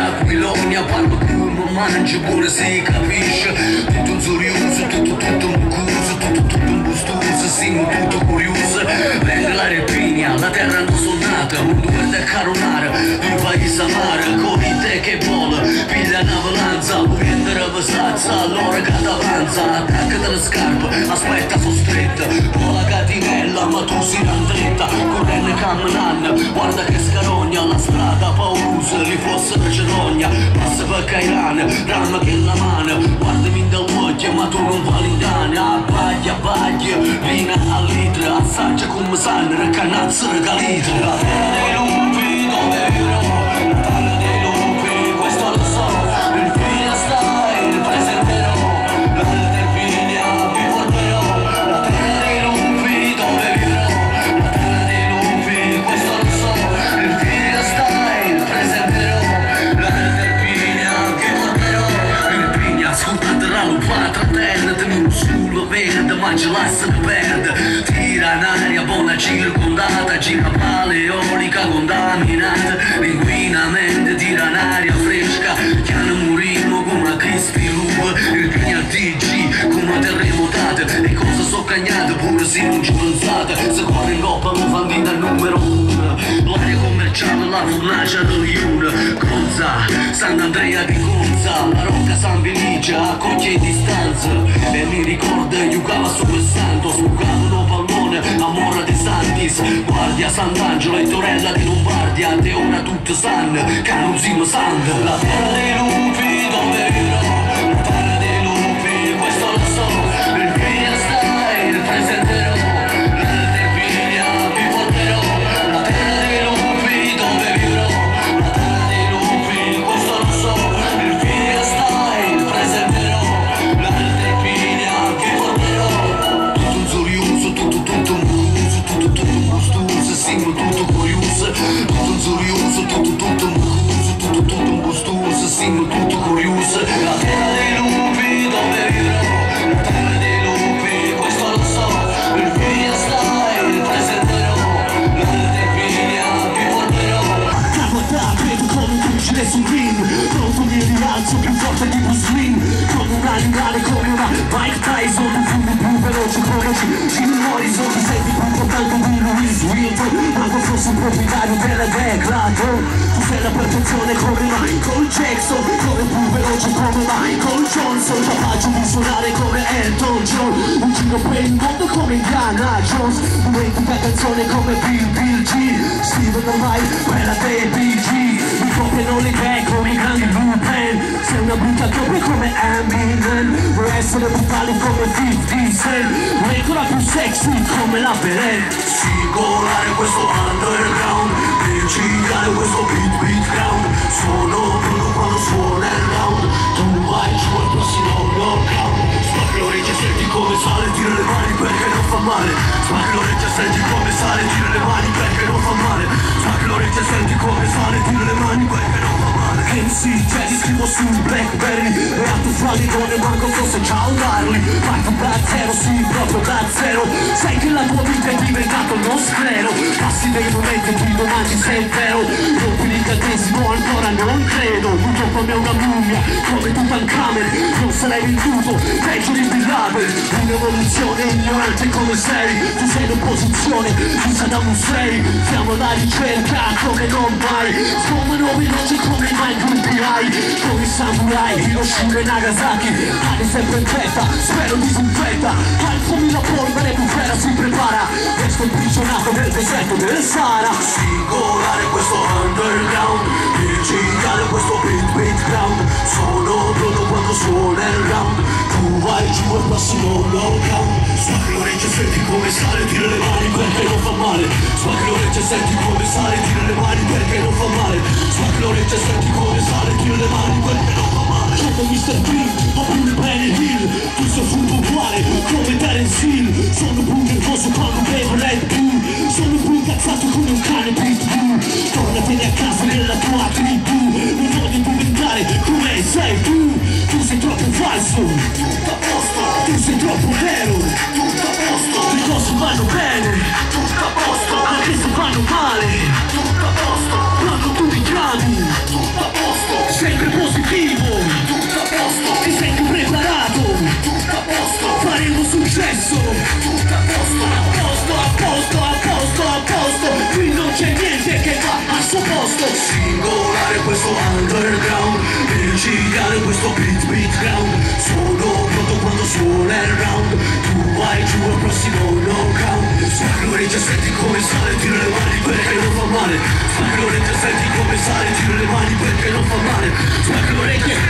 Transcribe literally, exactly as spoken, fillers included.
Aquilogna, parlo più, non mangio pure si capisce. Tutto un zurioso, tutto tutto un cuso, tutto tutto un bustoso, siamo tutto curioso. Vende l'aria pigna, la terra non suonata, un due da caronare, il paese amare, con i te che vola, piglia una valanza, prendere avvasazza, allora che t'avanza, attacca delle scarpe, aspetta so stretta, con la catinella, ma tu si randretta, correndo camminando, guarda che scarogna, la strada paurosa, li fosse per cerogna, passa per Cairana, ramma che la mano, guardami in dall'occhio, ma tu non vali dana, abbaglia, abbaglia, vina a litro, assaggia come sanno, canazza regalita, la terra dei lupi, dove vivrò, la terra dei lupi, questo lo so, il fine sta, il presenterò, la terra del figlia, vi porterò, la terra dei lupi, dove vivrò, la terra dei lupi, questo lo so, il fine sta, il presenterò, la terra del figlia, vi porterò, il pigna, ascoltate la lupata, terra, tenuto sulla verde, ma ce la se ne perde, tira in aria, buona circondata, gira paleolica contaminata, l'inquinamento tira in aria fresca, chiano morimo come una crispy loop, il piano D G come terremotate, e cose so cagnate pure se non ci pensate, se corre in coppa lo fandina numero uno, l'area commerciale, la fornacia dell'Iuna, Conza, Sant'Andrea di Conza, la Rocca San Felice, a cocchia e distanza, e mi ricorda giocava su quel santo, sbucavano pallone, amore di Santis, guardia Sant'Angelo e Torella di Lombardia, te ora tutto sanno, che non si sanno, la terra dei lupi, dove vivrò, la terra dei lupi, questo lo so, il fine sta, il presenterò, la terra del figlia, vi porterò, la terra dei lupi, dove vivrò, la terra dei lupi, questo lo so, il fine sta, il presenterò, la terra del figlia, vi porterò, tutto un zurioso, tutto tutto un muso, tutto tutto un gustoso, siamo tutto curioso, tutto un zurioso, tutto tutto un muso, tutto tutto un gustoso, siamo tutto curioso, la terra dei lupi, dove vivrò, la terra dei lupi, questo lo so, il figlia sta, il presenterò, la terra del figlia, vi porterò. Capo a te, vedo come un pugile sul ring, pronto mi rialzo più forte di Bruce Lee, come un animale, come una Mike Tyson, un fumo più veloce come Jim Morrison, ti senti più importante di Louis Vuitton, manco fosse un proprietario della Declaton, tu sei la perfezione come Michael Jackson, come più veloce come Michael Johnson, capace di suonare come Elton John, un giro per il mondo come Indiana Jones, un'epica canzone come Bill Bill G, Steven ormai quella dei B G, mi copiano le idee come i grandi Blue Pen, sei una brutta copia come Eminem, vuoi essere brutale come cinquanta Cent, vuoi ancora più sexy come la Belen, Singolare questo underground, principiale questo beat beat ground, suono proprio quando suona il round, tu vai giù al prossimo knockout, spacca l'orecchia senti come sale, tira le mani perché non fa male, spacca l'orecchia senti come sale, tira le mani perché non fa male, spacca l'orecchia senti come sale, tira le mani perché non fa male. M C, Jedi scrivo su Blackberry, e a tu fa di donne manco fosse ciao Darly, parto da zero, sì proprio da zero, sai che la tua vita è diventato uno sclero, passi dei momenti qui domani sei vero, rompi l'incantesimo ancora non credo, tutto come una mummia, come Tutankhamen, non sarei venduto, peggio di Bin Laden, un'evoluzione ignorante come sei, tu sei in opposizione, tu Saddam Hussein, siamo alla ricerca come non mai, sfumano veloci come mai gruppi hai, come i samurai, Hiroshima e Nagasaki, cade sempre in fretta, spero disinfetta, alzami la polvere, bufera si prepara, resto imprigionato nel deserto del Sahara. Singolare questo underground, digitale questo beat beat ground, sono pronto quando suona il round, tu vai giù al prossimo knockout, spacca l'orecchia senti come sale, tira le mani perché non fa male, spacca l'orecchia senti come sale, tira le mani perché non fa male, spacca l'orecchia senti come sale, tira le mani perché non fa male. Sono mister Bean, ho più il Benny Hill, tu sei furbo uguale come Terence Hill, sono più nervoso quando bevo Red Bull, sono più incazzato come un cane pitbull, tornatene a casa nella tua tribù, non voglio diventare come sei tu, tu sei troppo falso, Tutto a posto, tu sei troppo vero, tutto a posto, le cose vanno bene, tutto a posto, anche se vanno male, tutto a posto, quando tu mi chiami, tutto a posto, sei regolare questo underground, micidiale questo beat beat ground. Sono pronto quando suona il round, tu vai giù al prossimo knockout. Spacca l'orecchia, senti come sale, tira le mani perché non fa male. Spacca l'orecchia, senti come sale, tira le mani perché non fa male. Spacca l'orecchia.